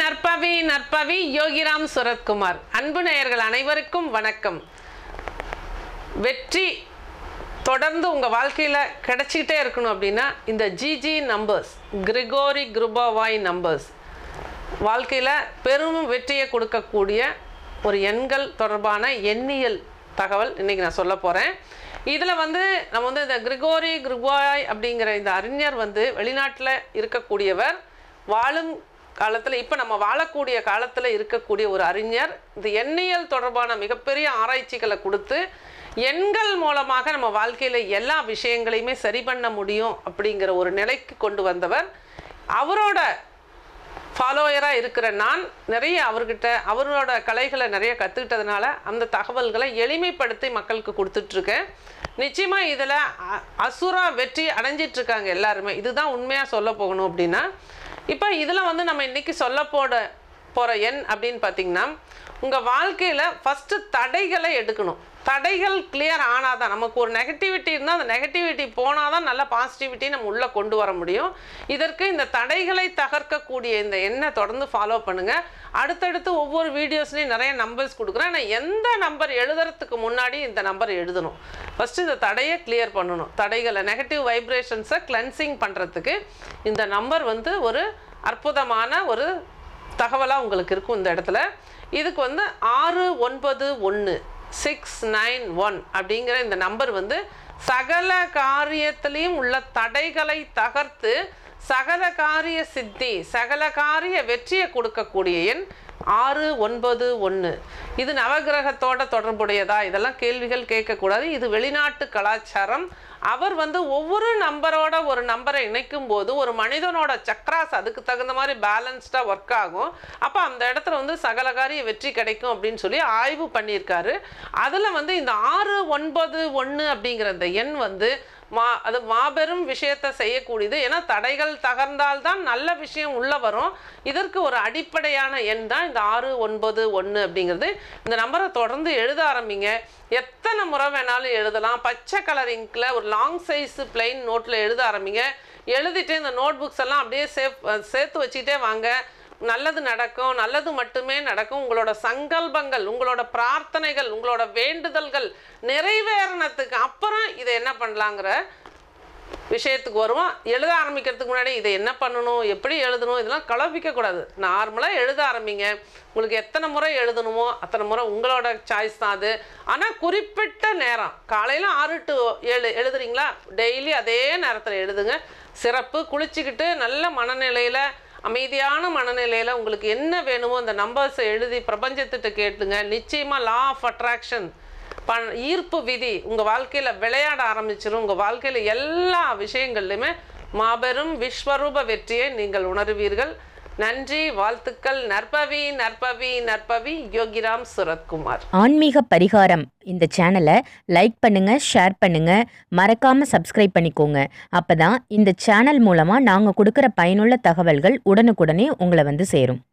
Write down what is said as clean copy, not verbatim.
நற்பவி நற்பவி யோகிராம் சுரத்குமார். அன்பு நேயர்கள் அனைவருக்கும் வணக்கம். வெற்றி தொடர்ந்து உங்கள் வாழ்க்கையில் கிடைச்சிக்கிட்டே இருக்கணும் அப்படின்னா இந்த G G numbers, Grigori Grabovoi numbers வாழ்க்கையில் பெரும் வெற்றியை கொடுக்கக்கூடிய ஒரு எண்கள் தொடர்பான எண்ணியல் தகவல் இன்றைக்கி நான் சொல்ல போகிறேன். இதில் நம்ம இந்த கிரிகோரி குருபோவாய் அப்படிங்கிற இந்த அறிஞர் வெளிநாட்டில் இருக்கக்கூடியவர். வாழும் காலத்தில், இப்போ நம்ம வாழக்கூடிய காலத்தில் இருக்கக்கூடிய ஒரு அறிஞர். இந்த எண்ணியல் தொடர்பான மிகப்பெரிய ஆராய்ச்சிகளை கொடுத்து எண்கள் மூலமாக நம்ம வாழ்க்கையில் எல்லா விஷயங்களையுமே சரி பண்ண முடியும் அப்படிங்கிற ஒரு நிலைக்கு கொண்டு வந்தவர். அவரோட ஃபாலோயராக இருக்கிற நான் நிறைய அவரோட கலைகளை நிறைய கற்றுக்கிட்டதுனால அந்த தகவல்களை எளிமைப்படுத்தி மக்களுக்கு கொடுத்துட்ருக்கேன். நிச்சயமாக இதில் அசுரா வெற்றி அடைஞ்சிட்ருக்காங்க எல்லாருமே. இதுதான் உண்மையாக சொல்ல போகணும் அப்படின்னா, இப்போ இதில் நம்ம இன்றைக்கி சொல்ல போகிற எண் அப்படின்னு பார்த்திங்கன்னா, உங்கள் வாழ்க்கையில் ஃபஸ்ட்டு தடைகளை எடுக்கணும். தடைகள் கிளியர் ஆனால் தான், நமக்கு ஒரு நெகட்டிவிட்டி இருந்தால் அந்த நெகட்டிவிட்டி போனால் தான் நல்ல பாசிட்டிவிட்டி நம்ம உள்ளே கொண்டு வர முடியும். இதற்கு இந்த தடைகளை தகர்க்கக்கூடிய இந்த எண்ணை தொடர்ந்து ஃபாலோ பண்ணுங்கள். அடுத்தடுத்து ஒவ்வொரு வீடியோஸ்லையும் நிறைய நம்பர்ஸ் கொடுக்குறேன். ஆனால் எந்த நம்பர் எழுதுறதுக்கு முன்னாடி இந்த நம்பர் எழுதணும். ஃபஸ்ட்டு இந்த தடையை கிளியர் பண்ணணும். தடைகளை, நெகட்டிவ் வைப்ரேஷன்ஸை கிளென்சிங் பண்ணுறதுக்கு இந்த நம்பர் ஒரு அற்புதமான ஒரு தகவலாக உங்களுக்கு இருக்கும். இந்த இடத்துல இதுக்கு 691 691 அப்படிங்கிற இந்த நம்பர் சகல காரியத்திலையும் உள்ள தடைகளை தகர்த்து சகல காரிய சித்தி, சகல காரிய வெற்றியை கொடுக்கக்கூடிய எண் 691. இது நவகிரகத்தோட தொடர்புடையதா? இதெல்லாம் கேள்விகள் கேட்கக்கூடாது. இது வெளிநாட்டு கலாச்சாரம். அவர் ஒவ்வொரு நம்பரோட ஒரு நம்பரை இணைக்கும் போது ஒரு மனிதனோட சக்ராஸ் அதுக்கு தகுந்த மாதிரி பேலன்ஸ்டாக ஒர்க் ஆகும். அப்போ அந்த இடத்துல சகலகாரிய வெற்றி கிடைக்கும் அப்படின்னு சொல்லி ஆய்வு பண்ணியிருக்காரு. அதில் இந்த 691 அப்படிங்கிற இந்த எண் அது மாபெரும் விஷயத்தை செய்யக்கூடியது. ஏன்னா தடைகள் தகர்ந்தால்தான் நல்ல விஷயம் உள்ளே வரும். இதற்கு ஒரு அடிப்படையான எண் தான் இந்த 691 அப்படிங்கிறது. இந்த நம்பரை தொடர்ந்து எழுத ஆரம்பிங்க. எத்தனை முறை வேணாலும் எழுதலாம். பச்சை கலர் இங்கில் ஒரு லாங் சைஸு பிளெயின் நோட்டில் எழுத ஆரம்பிங்க. எழுதிட்டு இந்த நோட் புக்ஸ் எல்லாம் அப்படியே சேர்த்து வச்சுக்கிட்டே வாங்க. நல்லது நடக்கும், நல்லது மட்டுமே நடக்கும். உங்களோட சங்கல்பங்கள், உங்களோட பிரார்த்தனைகள், உங்களோட வேண்டுதல்கள் நிறைவேறினதுக்கு அப்புறம் இதை என்ன பண்ணலாங்கிற விஷயத்துக்கு வருவோம். எழுத ஆரம்பிக்கிறதுக்கு முன்னாடி இதை என்ன பண்ணணும், எப்படி எழுதணும், இதெல்லாம் குழப்பிக்கக்கூடாது. நார்மலாக எழுத ஆரம்பிங்க. உங்களுக்கு எத்தனை முறை எழுதணுமோ அத்தனை முறை உங்களோட சாய்ஸ் தான் அது. ஆனால் குறிப்பிட்ட நேரம், காலையில் 6 to 7 எழுதுறீங்களா, டெய்லி அதே நேரத்தில் எழுதுங்க. சிறப்பு. குளிச்சுக்கிட்டு நல்ல மனநிலையில், அமைதியான மனநிலையில் உங்களுக்கு என்ன வேணுமோ அந்த நம்பர்ஸை எழுதி பிரபஞ்சத்திட்ட கேட்டுங்க. நிச்சயமாக லா ஆஃப் அட்ராக்ஷன், ஈர்ப்பு விதி உங்கள் வாழ்க்கையில் விளையாட ஆரம்பிச்சிடும். உங்கள் வாழ்க்கையில் எல்லா விஷயங்கள்லையுமே மாபெரும் விஸ்வரூப வெற்றியை நீங்கள் உணர்வீர்கள். நன்றி, வாழ்த்துக்கள். நற்பவி நற்பவி நற்பவி. யோகிராம் சுரத்குமார். ஆன்மீக பரிகாரம் இந்த சேனலை லைக் பண்ணுங்க, ஷேர் பண்ணுங்க, மறக்காம சப்ஸ்கிரைப் பண்ணிக்கோங்க. அப்பதான் இந்த சேனல் மூலமா நாங்கள் கொடுக்குற பயனுள்ள தகவல்கள் உடனுக்குடனே உங்களை சேரும்.